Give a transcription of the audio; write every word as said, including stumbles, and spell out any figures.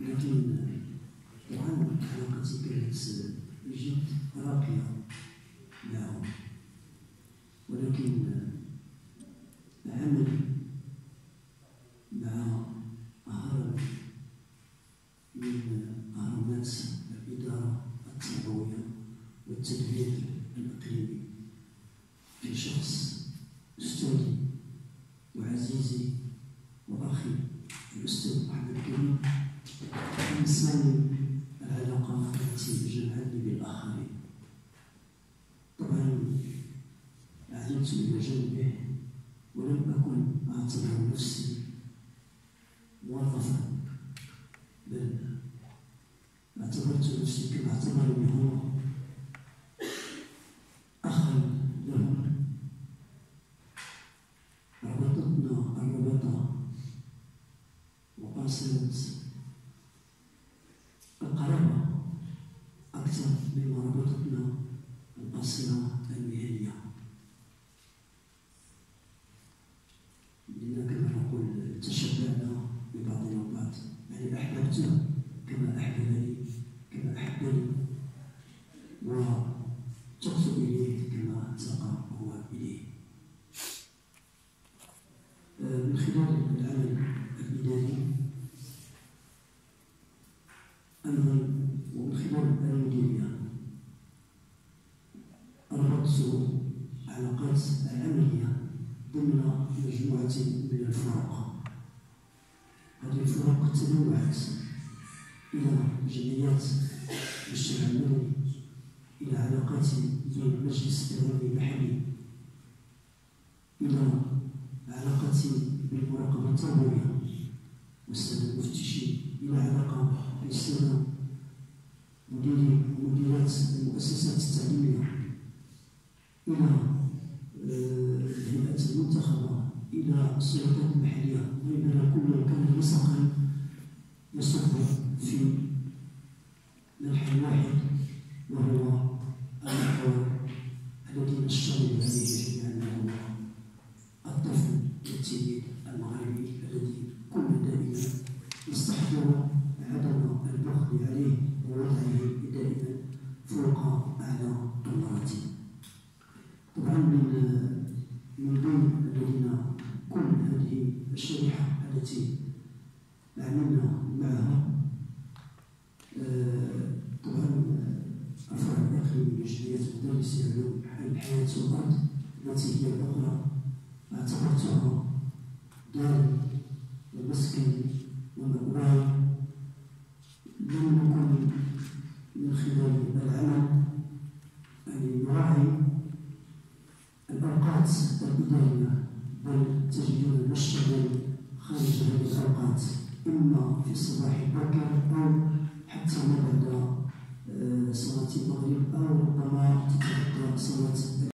ولكن طبعا علاقتي كانت جد راقية معهم، ولكن عملي مع هرم من هرمات الإدارة التربوية والتدبير الإقليمي في شخص أستاذي وعزيزي وأخي الأستاذ محمد كريم أنساني العلاقة التي جمعتني بالآخرين. طبعا عدلت إلى جانبه ولم أكن أعتبر نفسي موظفا، بل اعتبرت نفسي كما اعتبرني هو أخا له. ربطتنا الرباطة وقاسمت القرابة أكثر مما ربطتنا القصيرة المهنية، لأننا كما نقول تشبعنا ببعضنا البعض، يعني أحببته كما أحببني كما أحبني، وتقت إليه كما تقى هو إليه. من خلال العمل الإداري أيضا ومن خلال المديرية ربطت علاقات عملية ضمن مجموعة من الفرق. هذه الفرق تنوعت إلى جمعيات المجتمع المدني، إلى علاقات بين مجلس إداري محلي، إلى علاقات بالمراقبة التربوية والسادة المفتشين، إلى علاقة بالسادة مديري ومديرات المؤسسات التعليمية، إلى الهيئات المنتخبة، إلى السلطات المحلية، وإننا كل كان نسقا يصب في منحى واحد، وهو المحور الذي نشتغل عليه جميعا، وهو الطفل التلميذ المغربي الذي كنا دائما نستحضر عدم البخل عليه ووضعه دائما فوق أعلى المراتب. طبعا من من بين الذين كل هذه الشريحة التي عملنا معها طبعا الفرع الإقليمي لجمعية مدرسي علوم الحياة والأرض، التي هي الأخرى اعتبرتها داري ومسكني ومأواي. لم نكن من خلال العمل أن نراعي الأوقات الإدارية، بل تجدون نشتغل خارج هذه الأوقات، إما في الصباح الباكر أو حتى ما بعد صلاة المغرب، أو ربما تتغطى صلاة